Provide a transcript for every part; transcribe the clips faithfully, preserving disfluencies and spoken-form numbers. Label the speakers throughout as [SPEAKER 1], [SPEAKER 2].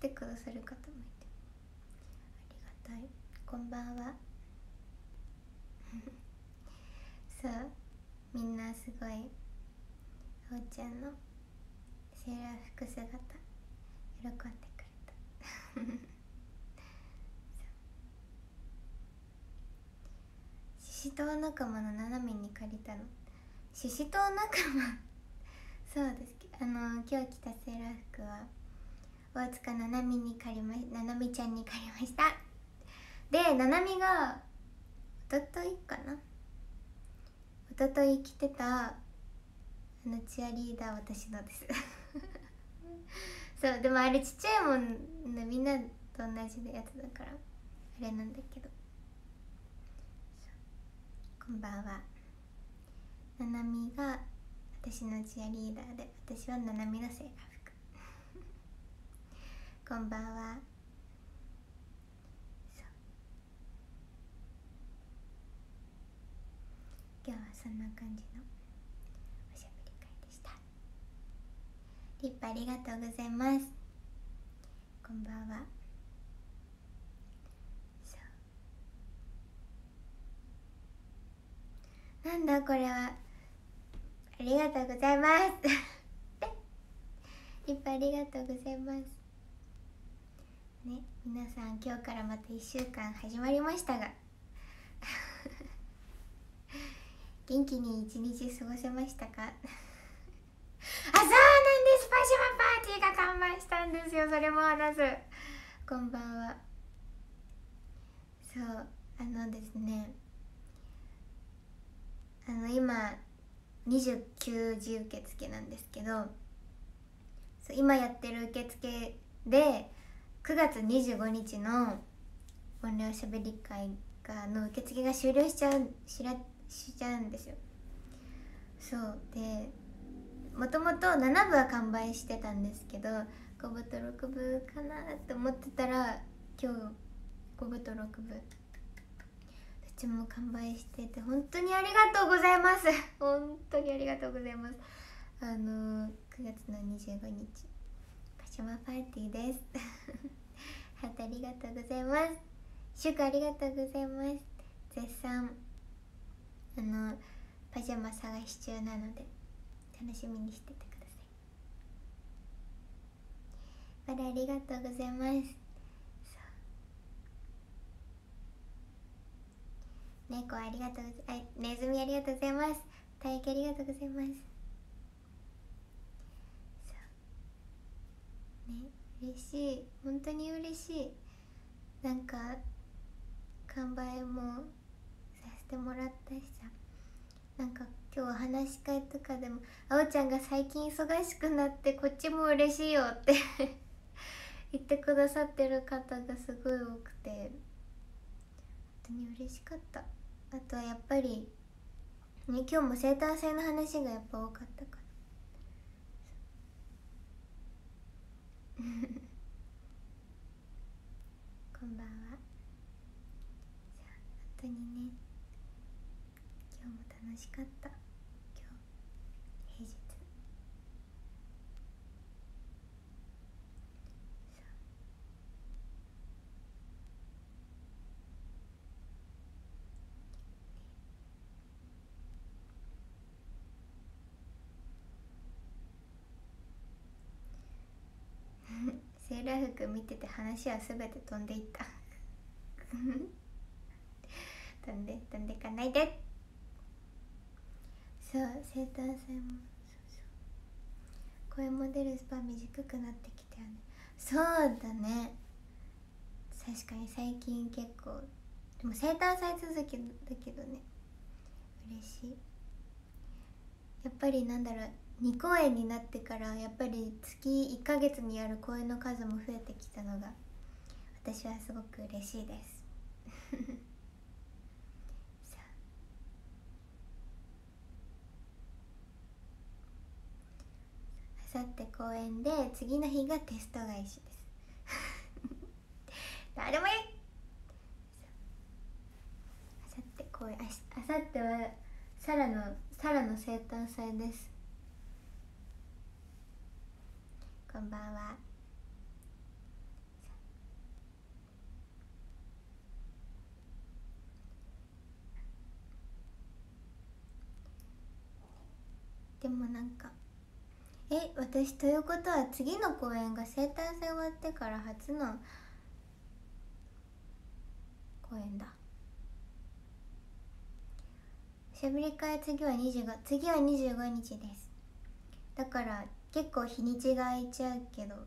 [SPEAKER 1] てくださる方もいてありがたい。こんばんはそう、みんなすごいおうちゃんのセーラー服姿喜んでくれたししとう仲間の斜めに借りたの。ししとう仲間そうです。あの今日着たセーラー服は大塚ななみに借りまななみちゃんに借りました。でななみがおとといかなおととい着てたあのチアリーダー私のですそうでもあれちっちゃいもんね、みんなと同じやつだからあれなんだけど。こんばんは。ななみが私のチアリーダーで、私はななみのセーラー服こんばんは。そう今日はそんな感じのおしゃべり会でした。リップありがとうございます。こんばんは。そうなんだこれは。ありがとうございますリップありがとうございますね。皆さん今日からまたいっしゅうかん始まりましたが元気に一日過ごせましたかあ、そうなんです。パジャマパーティーが完売したんですよ。それも話す。こんばんは。そうあのですねあの今にじゅうきゅうじ受付なんですけど、そう今やってる受付でくがつにじゅうごにちのオンラインおしゃべり会がの受付が終了しちゃうしらしちゃうんですよ。そうでもともとななぶは完売してたんですけどごぶとろくぶかなって思ってたら今日ごぶとろくぶどっちも完売してて本当にありがとうございます本当にありがとうございます。あのくがつのにじゅうごにちパジャマパーティーですハートありがとうございます。祝ありがとうございます。絶賛あのパジャマ探し中なので楽しみにしててください。まだありがとうございます。猫ありがとうございます。ネズミありがとうございます。大輝ありがとうございます。そうね、嬉しい。本当に嬉しい。なんか完売もさせてもらったしさ、なんか今日話し会とかでもあおちゃんが最近忙しくなってこっちも嬉しいよって言ってくださってる方がすごい多くて本当に嬉しかった。あとはやっぱり、ね、今日も生誕祭の話がやっぱ多かったからこんばんは。本当にね今日も楽しかった。今日平日セーラー服見てて話はすべて飛んでいった飛んで飛んでかないで。そう生誕祭もそうそう声も出るスパン短くなってきたよね。そうだね、確かに最近結構でも生誕祭続きだけどね嬉しい。やっぱりなんだろうにこうえんになってからやっぱり月いっかげつにやる公演の数も増えてきたのが私はすごく嬉しいですさあさって公演で次の日がテスト返しです誰もいい。あさって公演、あさってはサラのサラの生誕祭です。こんばんは。 でもなんかえ私ということは次の公演が生誕祭終わってから初の公演だ。しゃべり会次はにじゅうご次はにじゅうごにちです。だから結構日にちが空いちゃうけど、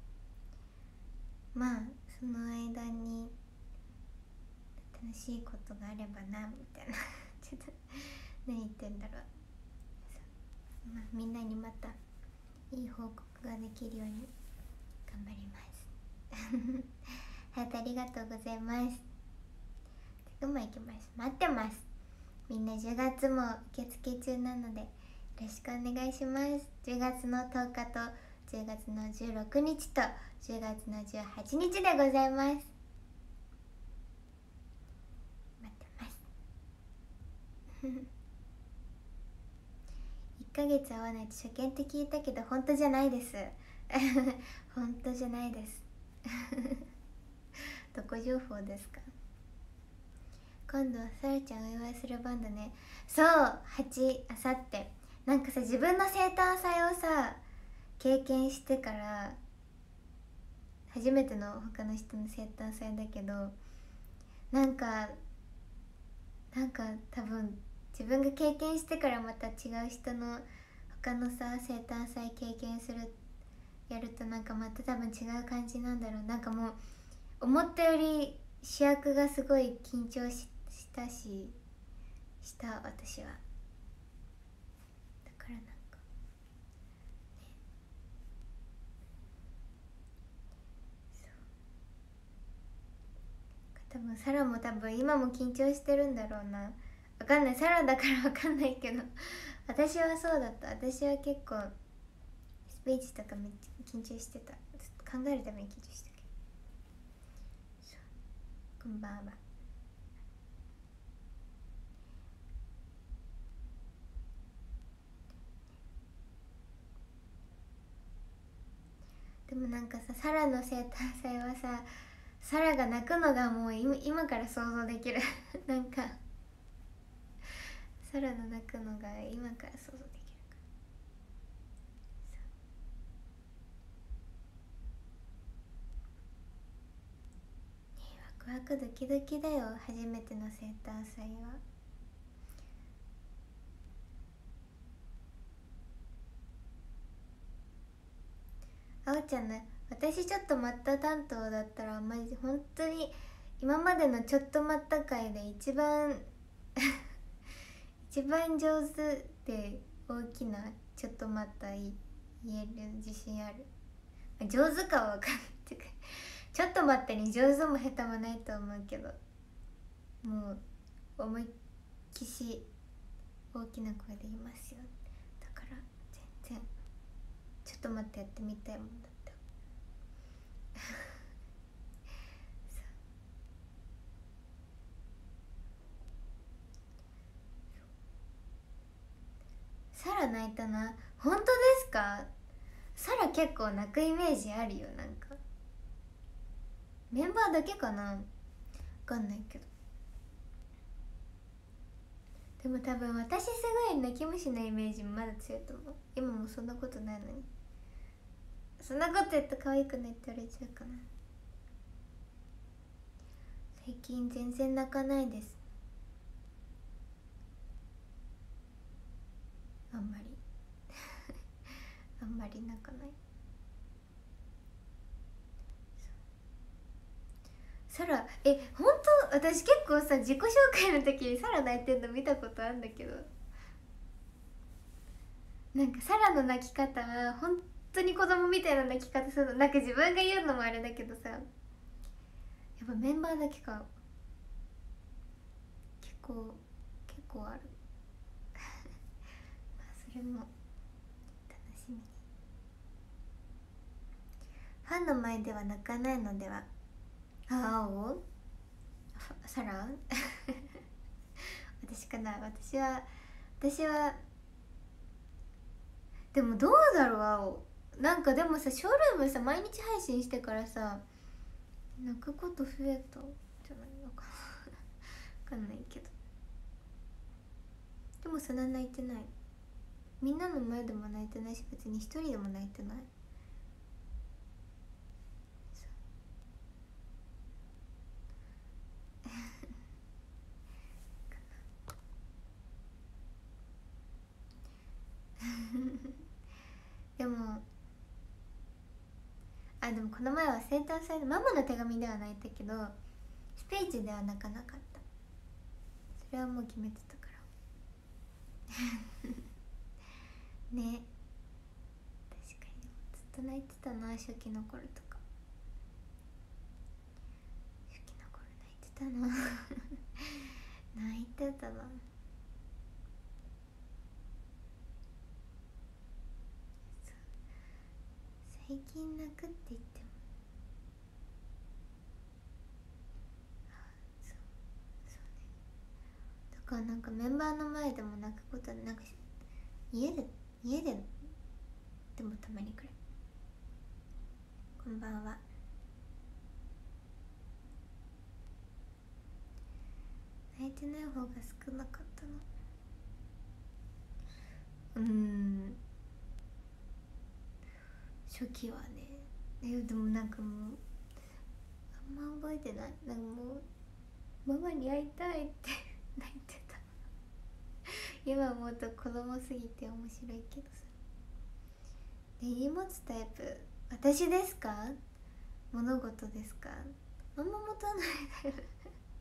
[SPEAKER 1] まあその間に楽しいことがあればなみたいなちょっと何言ってんだろう、まあ、みんなにまたいい報告ができるように頑張りますハートありがとうございます。次も行きます。待ってます。みんなじゅうがつも受付中なのでよろしくお願いします。じゅうがつのとおかとじゅうがつのじゅうろくにちとじゅうがつのじゅうはちにちでございます。待ってますいっかげつ会わないと初見って聞いたけど本当じゃないです本当じゃないですどこ情報ですか。今度はさらちゃんお祝いする番だね。そうはちあさってなんかさ自分の生誕祭をさ経験してから初めての他の人の生誕祭だけど、なんかなんか多分自分が経験してからまた違う人の他のさ生誕祭経験するやるとなんかまた多分違う感じなんだろう。なんかもう思ったより主役がすごい緊張ししたしした私は。だからなんかね、そう多分サラも多分今も緊張してるんだろうな。わかんない、サラだからわかんないけど私はそうだった。私は結構スピーチとかめっちゃ緊張してた。考えるために緊張したけど。こんばんは。でもなんかさサラの生誕祭はさサラが泣くのがもう今から想像できるなんかサラの泣くのが今から想像できるからね。ワクワクドキドキだよ初めての生誕祭は。あおちゃんね、私ちょっと待った担当だったらマジ本当に今までのちょっと待った回で一番一番上手で大きなちょっと待った言える自信ある。上手かは分かんないってかちょっと待ってに上手も下手もないと思うけど、もう思いっきし大きな声で言いますよ。だから全然ちょっと待ってやってみたいもんだってサラ泣いたな。本当ですか。サラ結構泣くイメージあるよ。なんかメンバーだけかな、わかんないけど。でも多分私すごい泣き虫なイメージまだ強いと思う。今もそんなことないのに。そんなこと言ったら可愛くないって言われちゃうかな。最近全然泣かないです。あんまりあんまり泣かない。サラえ本当私結構さ自己紹介の時にサラ泣いてんの見たことあるんだけど、なんかサラの泣き方は本当に子供みたいな泣き方するの。なんか自分が言うのもあれだけどさ、やっぱメンバーだけか結構結構あるまあそれも楽しみに。ファンの前では泣かないのでは。あおサラ私かな。私は私はでもどうだろう。青なんかでもさショールームさ毎日配信してからさ泣くこと増えたじゃないのかな分かんないけど、でもそんな泣いてない。 みんなの前でも泣いてないし、別に一人でも泣いてない。でもあでもこの前は生誕祭でママの手紙では泣いたけど、スピーチでは泣かなかった。それはもう決めてたからね。確かにずっと泣いてたな、初期の頃とか。初期の頃泣いてたな泣いてたな。最近泣くって言っても、そうそうね。だからなんかメンバーの前でも泣くことなんか家で家ででもたまにくらい。こんばんは。泣いてない方が少なかったの。うーん初期はね。えでもなんかもうあんま覚えてない。なんかもうママに会いたいって泣いてた今思うと子供すぎて面白いけどさ。根に持つタイプ私ですか？物事ですか？あんま持たないタイプ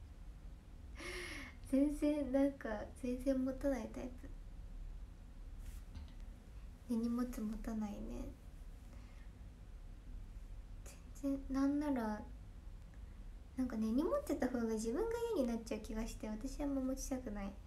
[SPEAKER 1] 全然なんか全然持たないタイプ。根に持つ持たないね。全然なんならなんか根に持ってた方が自分が嫌になっちゃう気がして、私はあんま持ちたくない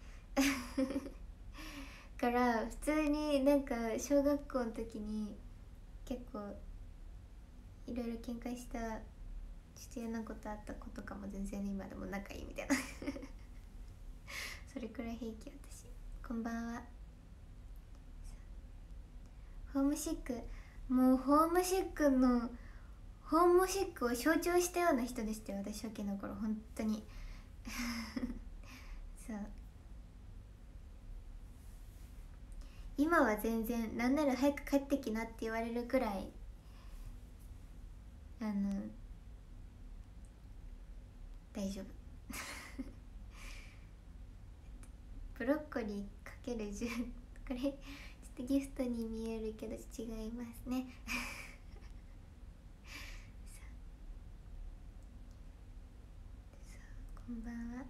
[SPEAKER 1] から普通になんか小学校の時に結構いろいろ喧嘩したちょっと嫌なことあった子とかも全然今でも仲いいみたいなそれくらい平気私。こんばんは。ホームシック、もうホームシックのホームシックを象徴したような人でしたよ私初期の頃本当にそう今は全然なんなら早く帰ってきなって言われるくらいあの大丈夫ブロッコリーかけるじゅうこれちょっとギフトに見えるけど違いますねこんばんは。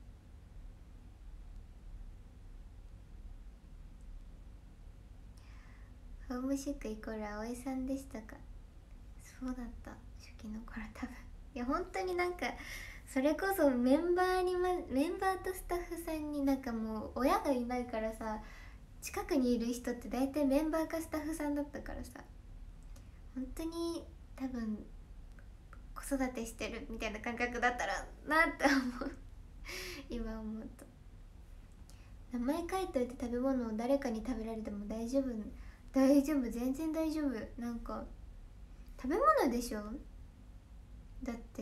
[SPEAKER 1] ホームシックイコール葵さんでしたか？そうだった初期の頃多分。いや本当になんかそれこそメンバーに、ま、メンバーとスタッフさんになんかもう親がいないからさ、近くにいる人って大体メンバーかスタッフさんだったからさ、本当に多分子育てしてるみたいな感覚だったらなって思う今思うと。名前書いといて食べ物を誰かに食べられても大丈夫大丈夫全然大丈夫。なんか食べ物でしょ、だって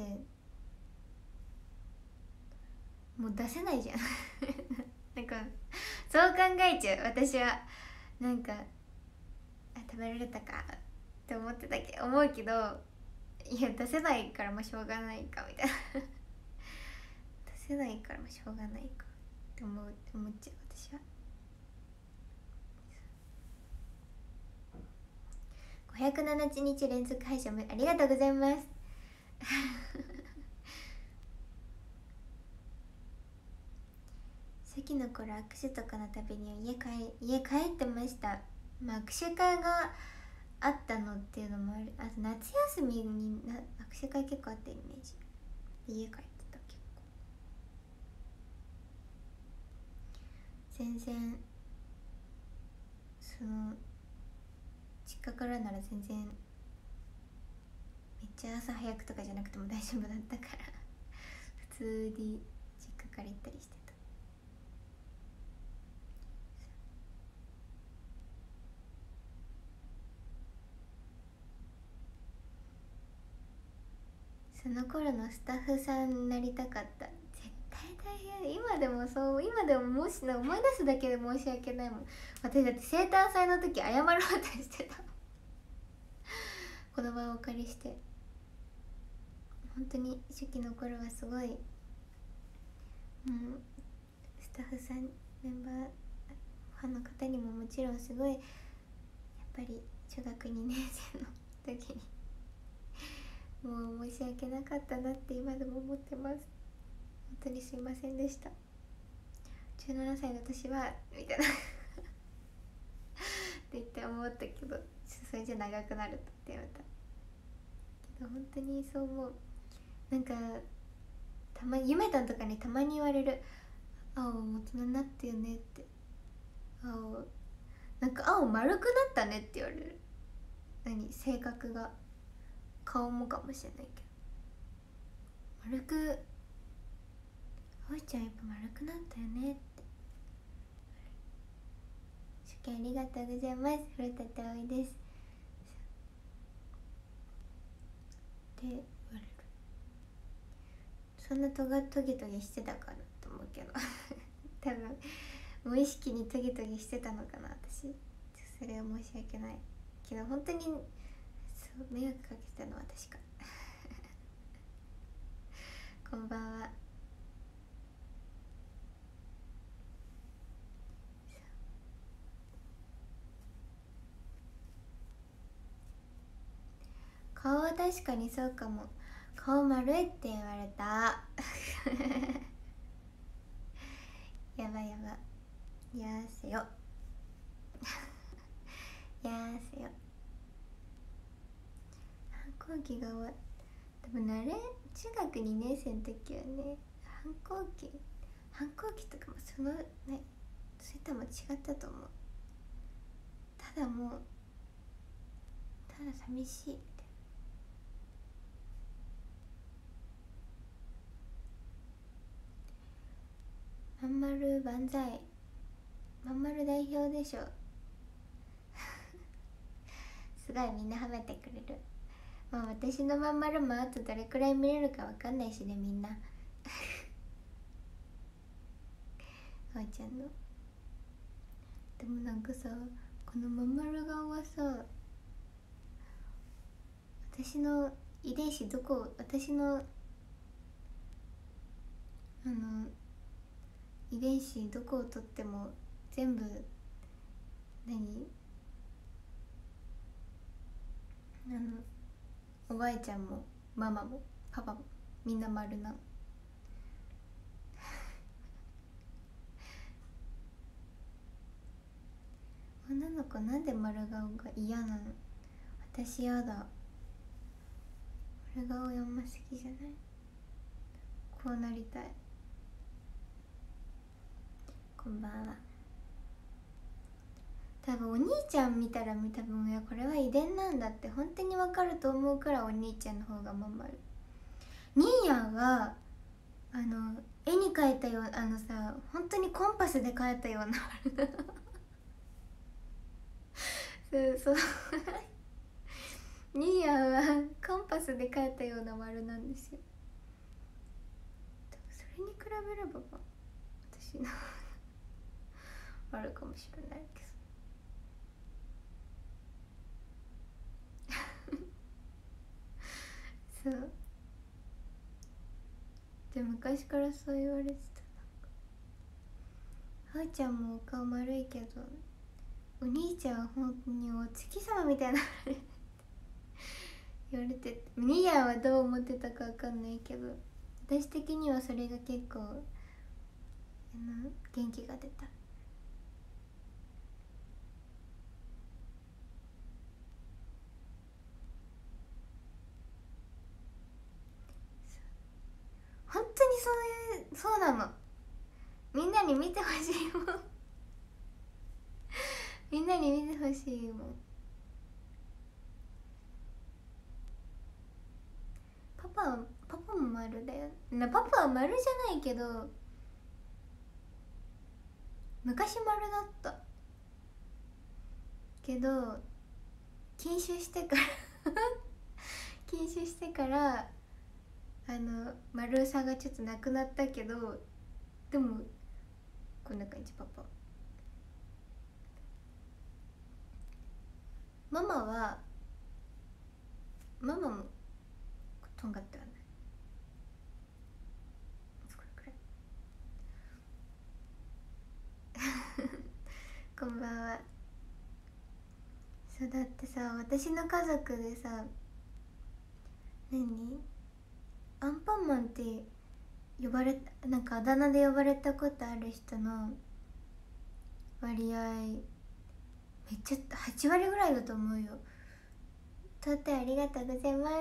[SPEAKER 1] もう出せないじゃんなんかそう考えちゃう私は。なんかあ食べられたかって思ってたけど思うけど、いや出せないからもうしょうがないかみたいな出せないからもうしょうがないかって思う思っちゃう私は。ごひゃくななにち連続配信ありがとうございます初の頃握手とかのたびに家帰家帰ってました。まあ、握手会があったのっていうのもある。あと夏休みにな握手会結構あったイメージ。家帰ってた結構。全然その実家からなら全然めっちゃ朝早くとかじゃなくても大丈夫だったから普通に実家から行ったりしてた。その頃のスタッフさんになりたかった。絶対大変。今でもそう、今でももしなんか思い出すだけで申し訳ないもん。私だって生誕祭の時謝ろうとしてたこの場をお借りして。本当に初期の頃はすごい、うん、スタッフさん、メンバー、ファンの方にももちろんすごいやっぱり中学にねん生の時にもう申し訳なかったなって今でも思ってます。本当にすいませんでした。じゅうななさいの年はみたいなって言って思ったけど、それじゃ長くなるとって言われたけど、本当にそう思う。なんかたまゆめたんとかにたまに言われる、青大人になってよねって、青なんか青丸くなったねって言われる。何、性格が、顔もかもしれないけど、丸く、青ちゃんやっぱ丸くなったよねって。初見ありがとうございます。古田って葵ですって言われる。そんなトガトゲトゲしてたかなと思うけど多分無意識にトゲトゲしてたのかな私。それは申し訳ないけど、本当にそう迷惑かけてたのは確かこんばんは。顔は確かにそうかも。顔丸いって言われたやばいやばい、やーせよやーせよ。反抗期が終わっ多分あれ中学にねん生の時はね、反抗期反抗期とかもそのね、そういったも違ったと思う。ただもうただ寂しいみたいな。まんまる万歳、まんまる代表でしょすごいみんな褒めてくれる。まあ私のまんまるもあとどれくらい見れるかわかんないしね、みんなあーちゃんの。でもなんかさ、このまんまる顔はさ、私の遺伝子どこ、私のあの遺伝子どこをとっても全部何あのおばあちゃんもママもパパもみんな丸なの女の子なんで丸顔が嫌なの。私やだ、丸顔あんま好きじゃない。こうなりたい。こんばんは。多分お兄ちゃん見たら多分いやこれは遺伝なんだって本当に分かると思うからお兄ちゃんの方がまん丸。兄やんはあの絵に描いたようあのさ本当にコンパスで描いたようなそうそう兄やんはコンパスで描いたような丸なんですよ。それに比べれば私のあるかもしれないけどそうで昔からそう言われてた。はーちゃんもお顔丸いけどお兄ちゃんは本当にお月様みたいな言われて、兄やんはどう思ってたかわかんないけど私的にはそれが結構あの元気が出た。本当にそういうそうなの。みんなに見てほしいもんみんなに見てほしいもん。パパはパパも丸だよな。パパは丸じゃないけど昔丸だったけど禁酒してから禁酒してからあの丸さがちょっとなくなったけどでもこんな感じ。パパママはママもとんがってはない。これくらいこんばんは。そうだってさ、私の家族でさ、何アンパンマンって呼ばれた、なんかあだ名で呼ばれたことある人の割合めっちゃはち割ぐらいだと思うよ。とってありがとうございます。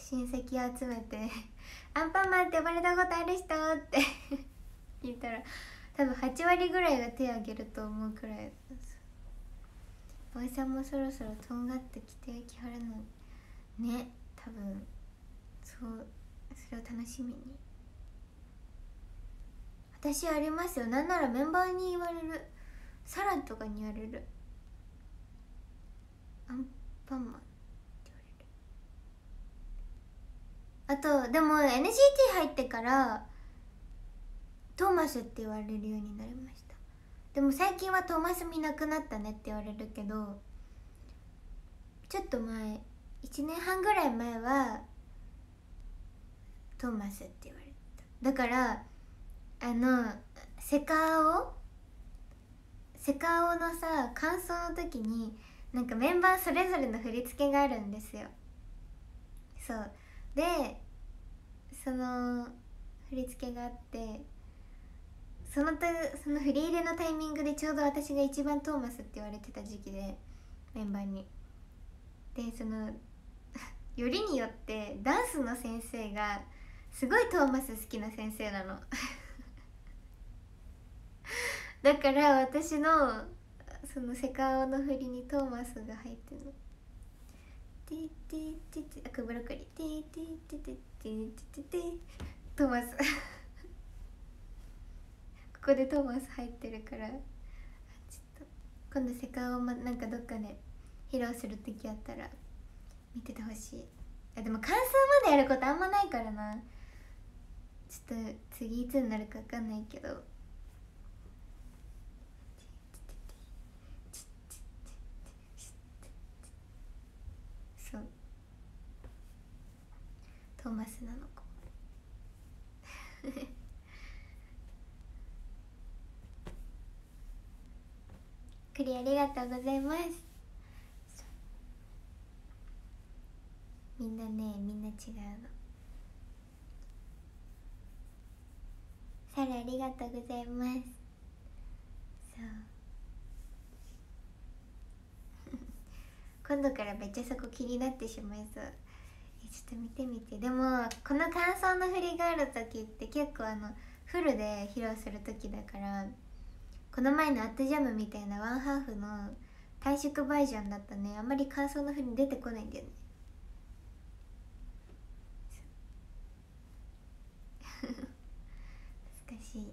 [SPEAKER 1] 親戚集めてアンパンマンって呼ばれたことある人って聞いたら多分はち割ぐらいが手挙げると思うくらい。おじさんもそろそろとんがってきてきはるのね。多分そうそれを楽しみに。私ありますよ。なんならメンバーに言われる。サラとかに言われる。アンパンマンって言われる。あとでも エヌシーティー 入ってからトーマスって言われるようになりました。でも最近はトーマス見なくなったねって言われるけど、ちょっと前いちねんはんぐらい前はトーマスって言われた。だからあのセカオセカオのさ感想の時になんかメンバーそれぞれの振り付けがあるんですよ。そうでその振り付けがあって、そのたその振り入れのタイミングでちょうど私が一番トーマスって言われてた時期でメンバーに。でそのよりによってダンスの先生がすごいトーマス好きな先生なのだから私のそのセカオの振りにトーマスが入ってるの。ティティティティ、あ、クブロッコリーティティティティティティティトーマスここでトーマス入ってるから、ちょっと今度セカオもなんかどっかで披露する時あったら見ててほしい。あ、でも感想までやることあんまないからな。ちょっと次いつになるか分かんないけど、そうトーマスなの子クリありがとうございます。みんなね、みんな違うの。サラありがとうございます。そう今度からめっちゃそこ気になってしまいそう。えちょっと見てみて。でもこの感想の振りがある時って結構あのフルで披露する時だから、この前のアットジャムみたいなワンハーフの短縮バージョンだったね。あんまり感想の振り出てこないんだよね難しい。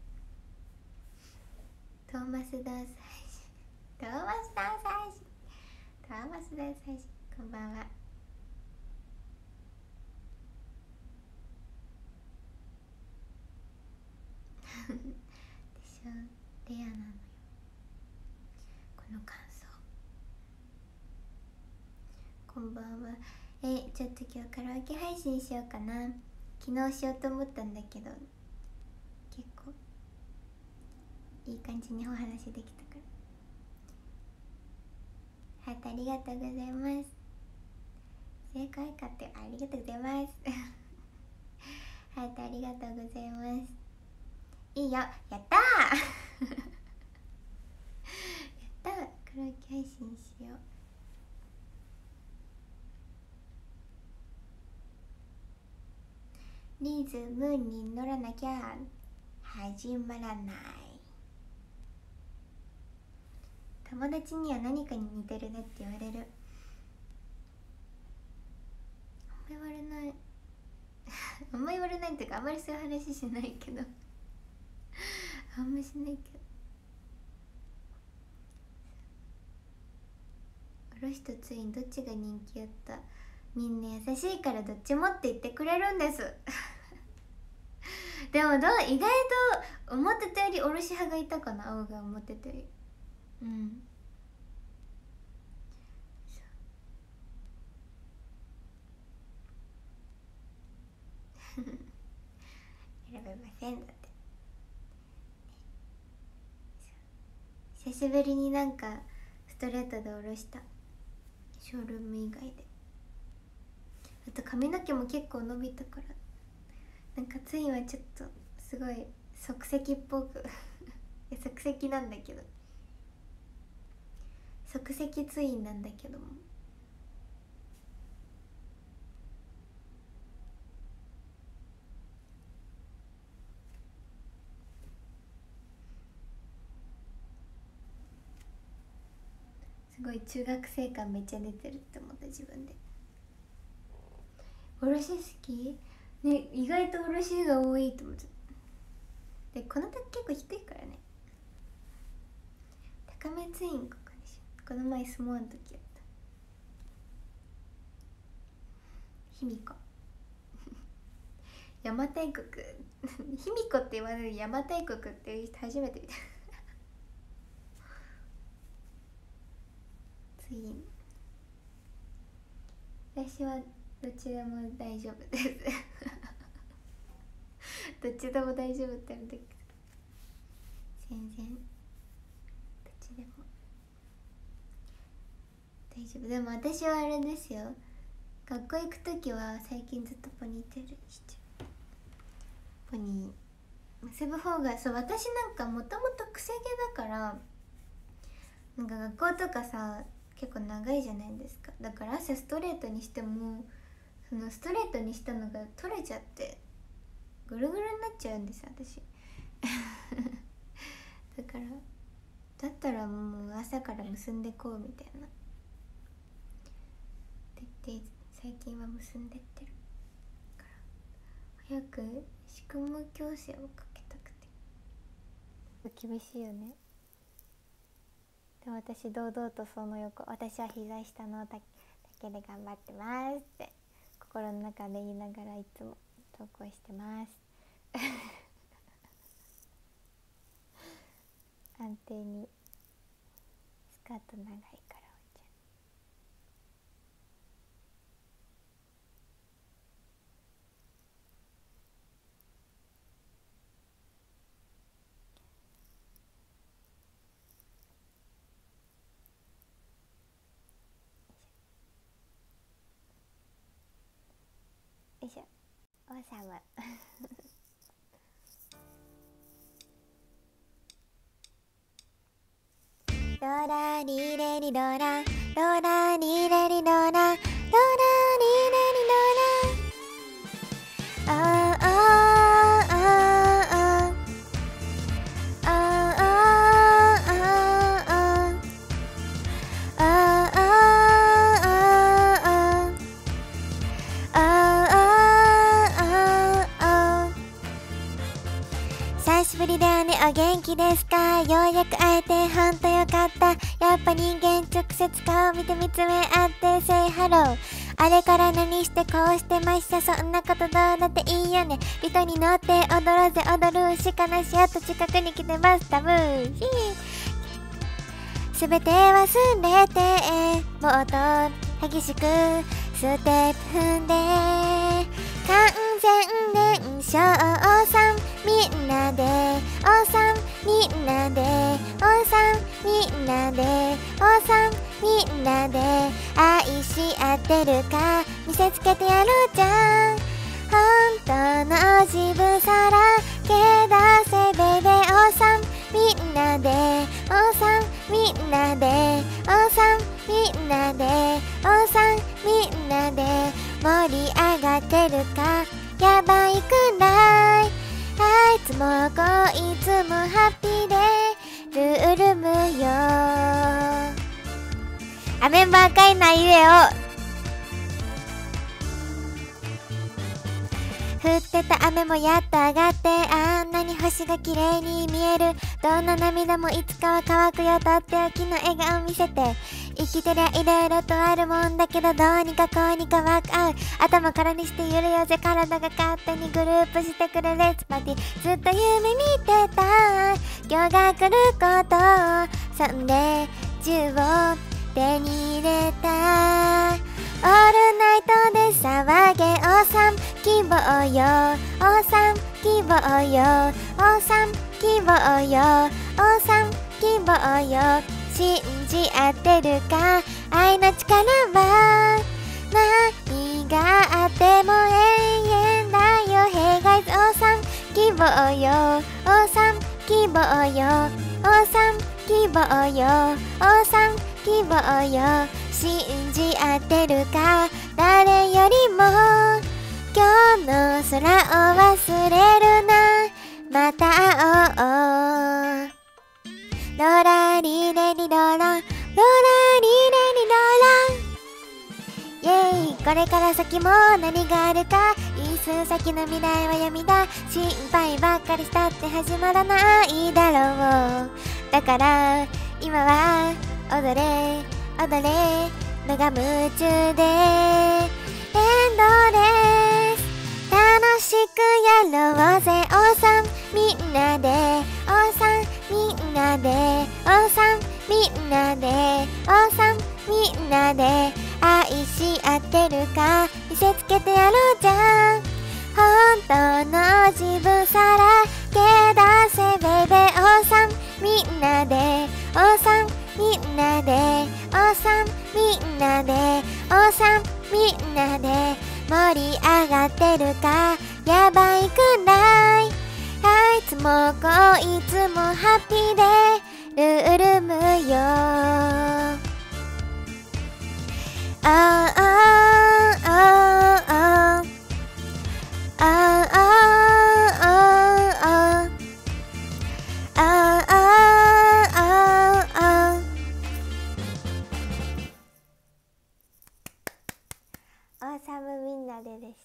[SPEAKER 1] トーマスダンス配信トーマスダンス配信トーマスダンス配信こんばんはでしょ、レアなのよこの感想。こんばんは。えちょっと今日カラオケ配信しようかな。昨日しようと思ったんだけど結構いい感じにお話できたから。ハートありがとうございます。正解かってありがとうございますハートありがとうございます。いいよ、やったーやったー、カラオケ配信しよう。リズムに乗らなきゃ始まらない。友達には何かに似てるねって言われる。あんま言われないあんま言われないっていうか、あんまりそういう話しないけどあんましないけど、おろしとツインどっちが人気やった？みんな優しいからどっちもって言ってくれるんですでもどう意外と思ってたよりおろし派がいたかな、青が思ってたより。うん選べませんだって。久しぶりになんかストレートで下ろした、ショールーム以外で。あと髪の毛も結構伸びたから、なんかツインはちょっとすごい即席っぽく即席なんだけど、即席ツインなんだけども、すごい中学生感めっちゃ出てるって思った自分で。おろし好きね、意外とおろしが多いと思って。でこの時結構低いからね。高めツインここにしよう。この前相撲の時やった。卑弥呼邪馬台国卑弥呼って言われる邪馬台国っていう人初めて見たツイン。私はどっちでも大丈夫ですどっちでも大丈夫ってあるんだけど、全然どっちでも大丈夫。でも私はあれですよ、学校行く時は最近ずっとポニーテールにしちゃう。ポニー結ぶ方が、そう、私なんかもともとくせ毛だから、なんか学校とかさ結構長いじゃないですか。だから朝ストレートにしても、そのストレートにしたのが取れちゃってぐるぐるになっちゃうんです私だからだったらもう朝から結んでこうみたいなって言って最近は結んでってるから、早く宿毛矯正をかけたくて。厳しいよね。でも私堂々とその横、私は膝下のだけで頑張ってますって心の中で言いながらいつも投稿してます安定にスカート長いからおんちゃん。よいしょ、オーサムローラリレリローラローラリレリローラローラリレリローラ、あーあーあーあーあーあーあーあーあーあー。久しぶりだよね、お元気ですか。ようやく会えてほんとよかった。やっぱ人間直接顔見て見つめ合って Say hello。 あれから何してこうしてました。そんなことどうだっていいよね。リトに乗って踊ろうぜ踊るしかなし、やっと近くに来てますタブー。すべて忘れてもっと激しくステップ踏んで完全燃焼さんみんなでおさんみんなでおさんみんなでおさんみんなで愛し合ってるか見せつけてやるじゃん。本当の自分さらけ出せベベおさんみんなでおさんみんなでおさんみんなでおさんみんなで盛り上がってるかやばいくらい。あいつもこいつもハッピーでルール無用。あ、メンバー会ないでよ。降ってた雨もやっと上がって、あんなに星が綺麗に見える。どんな涙もいつかは乾くよ。とっておきの笑顔見せて
[SPEAKER 2] 生きてりゃいろいろとあるもんだけど、どうにかこうにかワークアウト、頭からにしてゆるよぜ、体が勝手にグループしてくるレッツパーティー、ずっと夢見てた今日が来ることを、サンデー中を手に入れた、オールナイトで騒げおさん希望よ、おさん希望よ、おさん希望よ、おさん希望よ、信じ合ってるか、愛の力は何があっても永遠だよ、Hey guys、おさん希望よ、おさん希望よ、おさん希望よ、おさん希望よ、信じ合ってるか、誰よりも今日の空を忘れるな、また会おう、ローラリレリローラン、ローラリレリローラン、イェイ、これから先も何があるか、一寸先の未来は闇だ、心配ばっかりしたって始まらないだろう、だから今は踊れ踊れ目が夢中でエンドレス、楽しくやろうぜおさんみんなで、おさんみんなで、おさんみんなで、おさんみんなで、愛し合ってるか見せつけてやろうじゃん、本当の自分さらけ出せベイベー、おさんみんなで、おさんみんなで、おさんみんなで、おさんみんなで、盛り上がってるかやばいくらい、あいつもこいつもハッピーでルールムよ、ああああああオーサムみんなででした。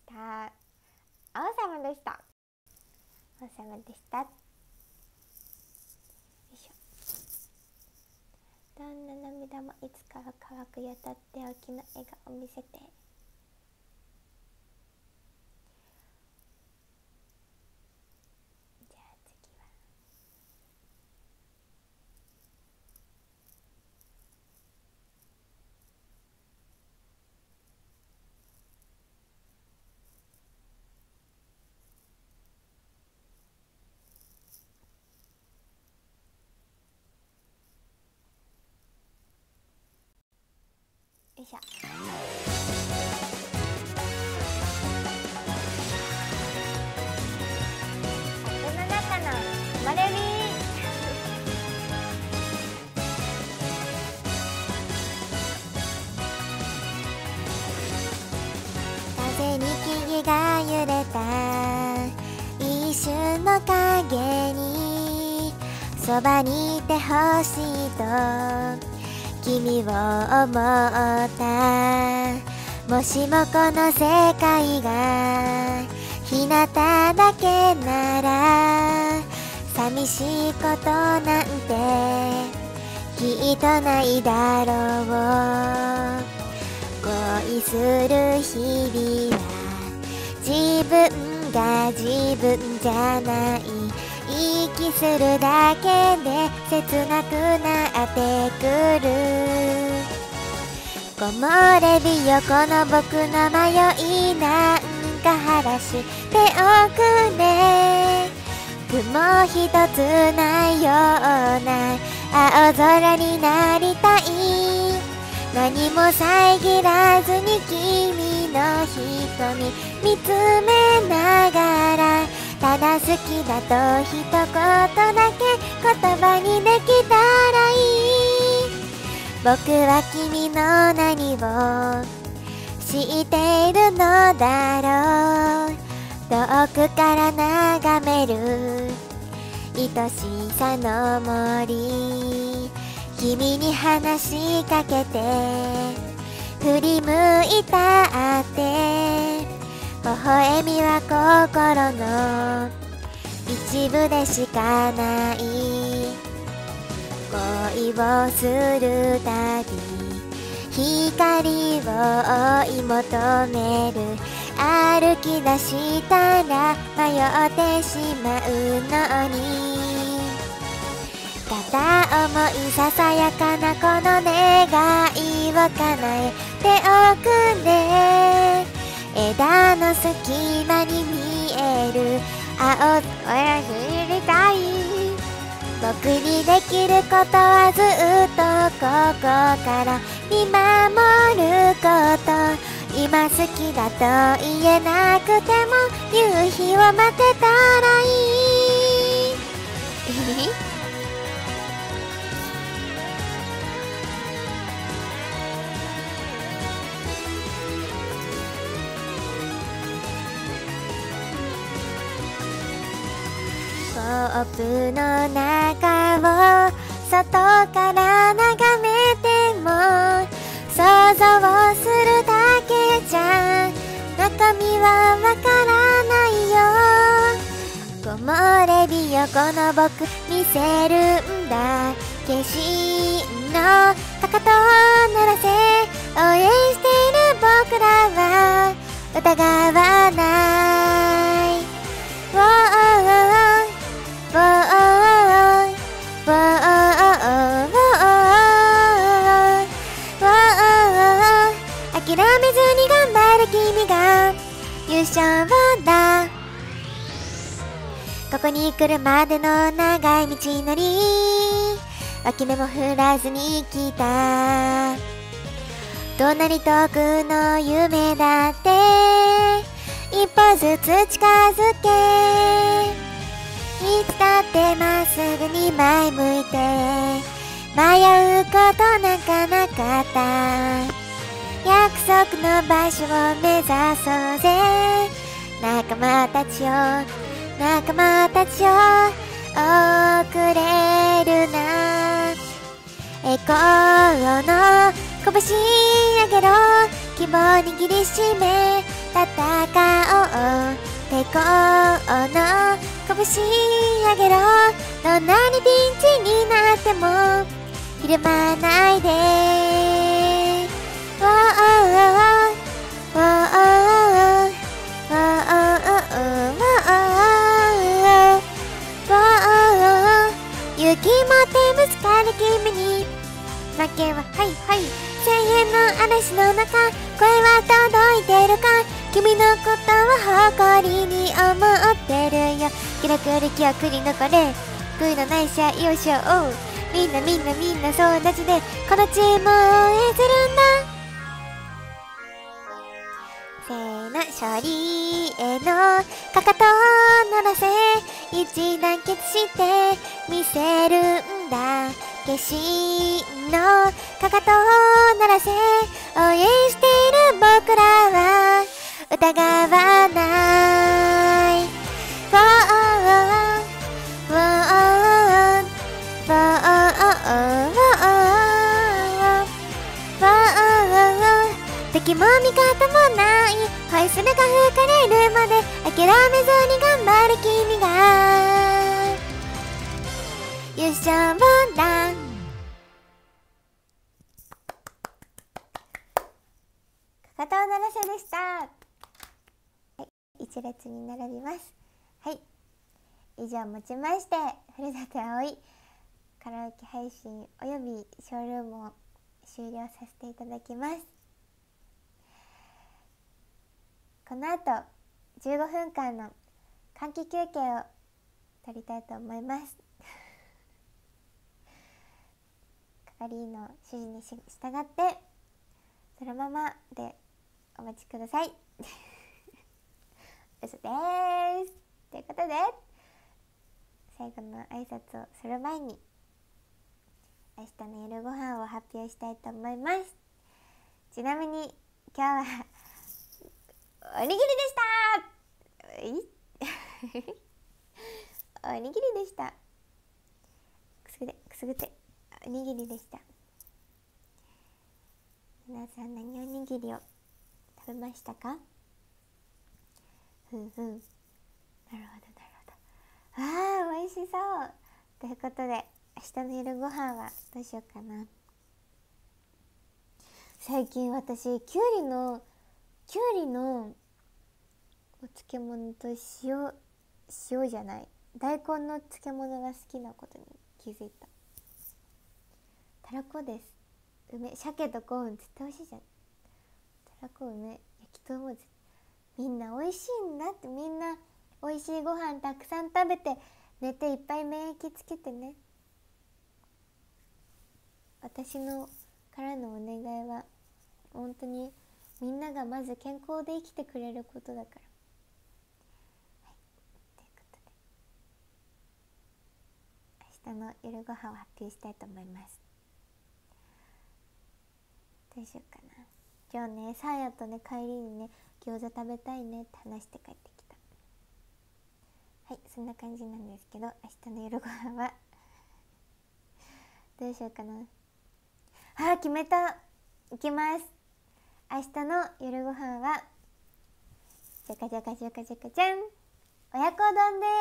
[SPEAKER 2] オーサムでした。オーサムでした。よいしょ。どんな涙もいつかは乾くよ、とっておきの笑顔見せて。じゃあ次はよいしょ。世の中のマレビー風に木々が揺れた一瞬の影に、そばにいてほしいと君を思った。もしもこの世界が日向だけなら、寂しいことなんてきっとないだろう。恋する日々は自分が自分じゃない、息するだけで切なくなってくる。木漏れ日よ、この僕の迷いなんか晴らしておくね。雲一つないような青空になりたい。何も遮らずに君の瞳見つめながら、ただ好きだと一言だけ言葉にできたらいい。僕は君の何を知っているのだろう。遠くから眺める愛しさの森、君に話しかけて振り向いたって微笑みは心の一部でしかない。恋をするたび光を追い求める。歩き出したら迷ってしまうのに、片思いささやかなこの願いを叶えておくね。枝の隙間に見える青空知りたい。僕にできることはずっとここから見守ること。今好きだと言えなくても夕日を待ってたらいい。コップの中を外から眺めても想像するだけじゃ中身はわからないよ。木漏れ日よこの僕見せるんだ。決心のかかとを鳴らせ応援している僕らは疑わない。ウォーウォーウォーウォー諦めずに頑張る君が優勝だ。ここに来るまでの長い道のり脇目も振らずに来た。どんなに遠くの夢だって一歩ずつ近づけ。いつだってまっすぐに前向いて迷うことなんかなかった。約束の場所を目指そうぜ。仲間たちよ仲間たちよ遅れるな。栄光の拳あげろ希望握りしめ戦おう。栄光の拳あげろどんなにピンチになってもひるまないで。勇気持ってぶつかる君に負けははいはい。声援の嵐の中声は届いてるか。君のことは誇りに思ってるよ。記録より記憶に残る悔いのない試合をしよう。みんなみんなみんなそう同じでこのチームを応援するんだ。せーの勝利へのかかとを鳴らせ一致団結して見せるんだ。決心のかかとを鳴らせ応援している僕らは疑わない。フォーフォーフォー敵も味方もない灰すらが吹かれるまで諦めずに頑張る君が優勝だ。かかとを鳴らせでした。はい、一列に並びます。はい、以上もちまして古舘葵カラオケ配信およびショールームを終了させていただきます。この後じゅうごふんかんの換気休憩を取りたいと思います。係員の指示に従ってそのままでお待ちください。嘘でーす。ということで最後の挨拶をする前に明日の夜ご飯を発表したいと思います。ちなみに今日はおにぎりでしたおにぎりでしたくすぐってくすぐっておにぎりでした。皆さん何おにぎりを食べましたか？ふんふん、なるほどなるほど。あー美味しそうということで明日の夜ご飯はどうしようかな。
[SPEAKER 1] 最近私きゅうりのきゅうりのお漬物と塩塩じゃない大根の漬物が好きなことに気づいた。たらこです。梅、鮭とコーン絶対美味しいじゃん。たらこ、梅、焼きとうもみんな美味しいんだって。みんな美味しいご飯たくさん食べて寝ていっぱい免疫つけてね。私のからのお願いは本当にみんながまず健康で生きてくれることだから。はい、ということで明日の夜ご飯を発表したいと思います。どうしようかな。今日ね、さあやとね、帰りにね、餃子食べたいねって話して帰ってきた。はい、そんな感じなんですけど、明日の夜ご飯はどうしようかな。あー、決めた。いきます。明日の夜ご飯はじゃかじゃかじゃかじゃかじゃん、親子丼で。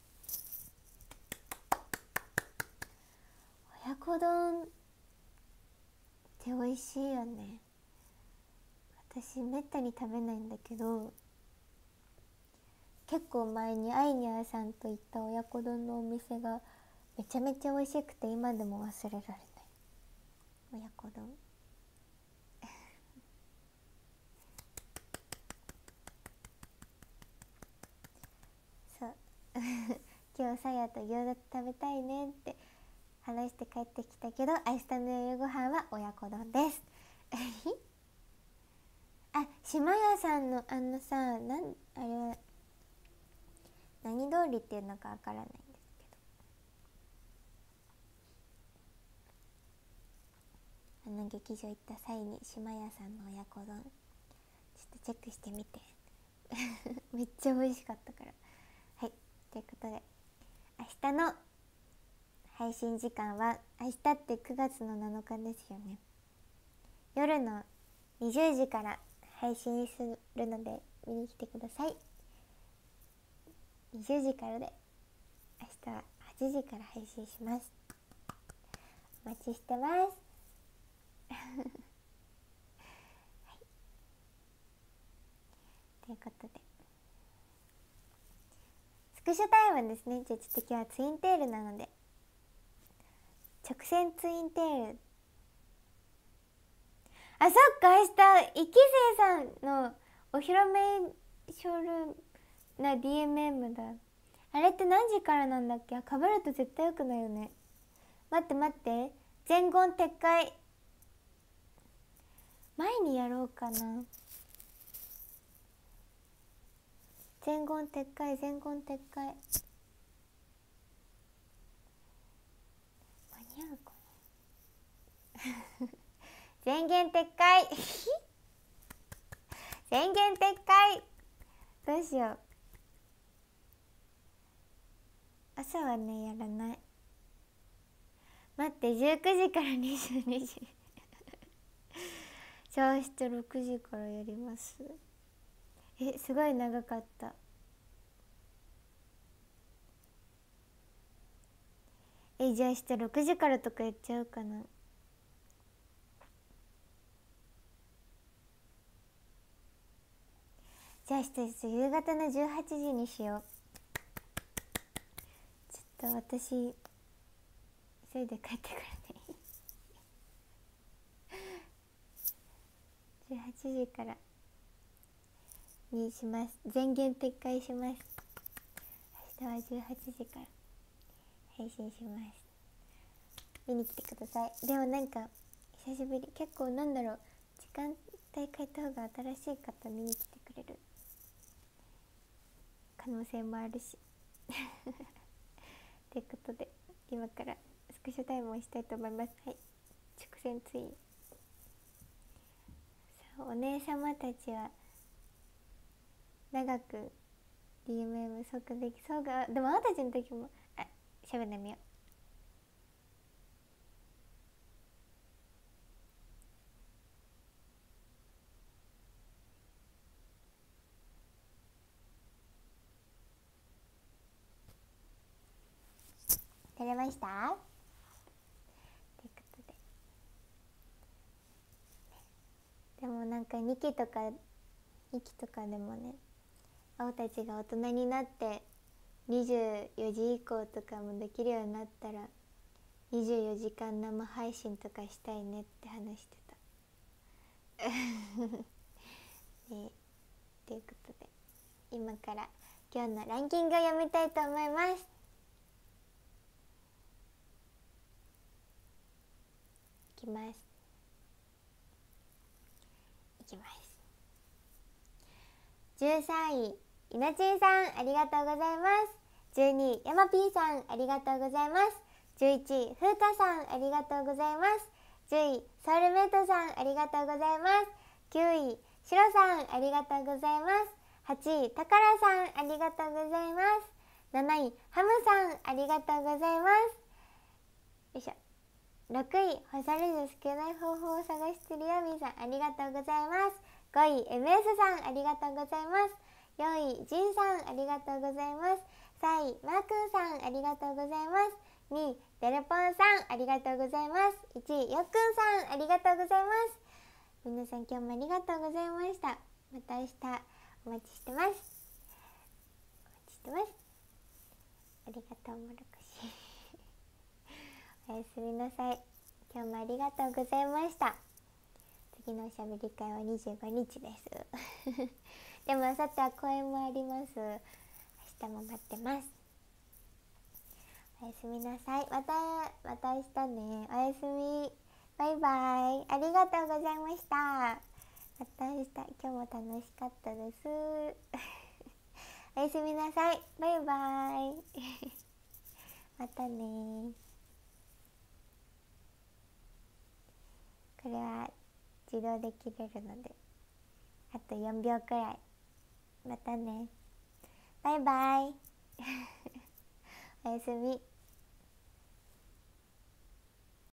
[SPEAKER 1] 親子丼って美味しいよね。私めったに食べないんだけど、結構前にアイニャーさんと行った親子丼のお店がめちゃめちゃ美味しくて、今でも忘れられない。親子丼そう今日さやと餃子食べたいねって話して帰ってきたけど、明日の夜ご飯は親子丼ですあ、島屋さんのあのさ、なんあれは何通りっていうのかわからないんですけど、あの劇場行った際に島屋さんの親子丼ちょっとチェックしてみてめっちゃ美味しかったから。はい、ということで明日の配信時間は、明日ってくがつのなのかですよね。夜のにじゅうじから配信するので見に来てください。にじゅうじからで、明日ははちじから配信します。お待ちしてますはい、ということでスクショタイムですね。じゃあちょっと今日はツインテールなので、直線ツインテール。あ、そっか、明日いきせいさんのお披露目ショールームな ディーエムエム だ。あれって何時からなんだっけ。かぶると絶対よくないよね。待って待って、全言撤回前にやろうかな。全言撤回、全言撤回間に合うかな全言撤回全言撤回どうしよう。朝はねやらない。待って、じゅうくじからにじゅうにじじゃあ明日ろくじからやります。え、すごい長かった。え、じゃあ明日ろくじからとかやっちゃうかな。じゃあ明日夕方のじゅうはちじにしよう。ちょっと私急いで帰ってくるねじゅうはちじからにします。全言撤回します。明日はじゅうはちじから配信します。見に来てください。でもなんか久しぶり、結構なんだろう、時間帯変えた方が新しい方見に来てくれる可能性もあるしということで今からスクショタイムをしたいと思います。はい、直線ツイン。お姉様たちは長く ディーエムエム 即できそうが、でもあなたたちの時もあ喋んでみよう。取れましたということで、 でもなんかにきとかにきとかでもね、青たちが大人になってにじゅうよじ以降とかもできるようになったらにじゅうよじかん生配信とかしたいねって話してたね。ということで今から今日のランキングを読みたいと思います。いきますいきますじゅうさんいいなちんさん、ありがとうございます。じゅうにいやまぴーさん、ありがとうございます。じゅういちいふうかさん、ありがとうございます。じゅういソウルメイトさん、ありがとうございます。きゅういしろさん、ありがとうございます。はちいたからさん、ありがとうございます。なないハムさん、ありがとうございます。よいしょ。ろくい干されず少ない方法を探してるよみーさん、ありがとうございます。ごい エムエス さん、ありがとうございます。よんいジンさん、ありがとうございます。さんいマーくんさん、ありがとうございます。にいデルポンさん、ありがとうございます。いちいよっくんさん、ありがとうございます。皆さん今日もありがとうございました。また明日お待ちしてます。お待ちしてます。ありがとうもろこしおやすみなさい。今日もありがとうございました。次のおしゃべり会はにじゅうごにちですでも明後日は公演もあります。明日も待ってます。おやすみなさい。またまた明日ね。おやすみ。バイバイ。ありがとうございました。また明日。今日も楽しかったですおやすみなさい。バイバイまたね。これは自動で切れるのであとよんびょうくらい。またね。バイバイおやすみ。